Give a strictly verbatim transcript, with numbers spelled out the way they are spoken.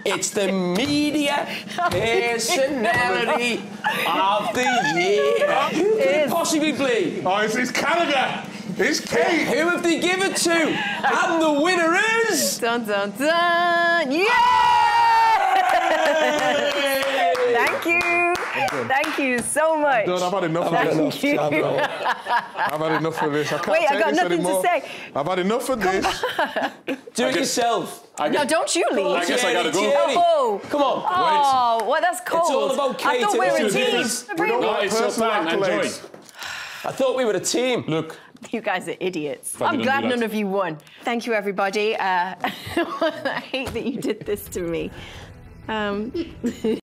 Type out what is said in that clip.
It's the media personality of the year. Who could it possibly be? Oh, it's, it's Canada. It's Kate. Who have they given to? And the winner is... Dun, dun, dun. Yeah! Thank you. Thank you so much. Done. I've had enough Thank of this. you. I've had enough of this. I can't Wait, take I've got this nothing anymore. to say. I've had enough of this. Do it yourself. No, don't you leave. I guess I gotta go. Oh, come on. Oh, well, that's cold. It's all about Kate. I thought we were a It's team. We don't No, want it's your personal time. Enjoy. accolades. I thought we were a team. Look. You guys are idiots. Glad I'm you glad didn't do none that. of you won. Thank you, everybody. Uh, I hate that you did this to me. Um...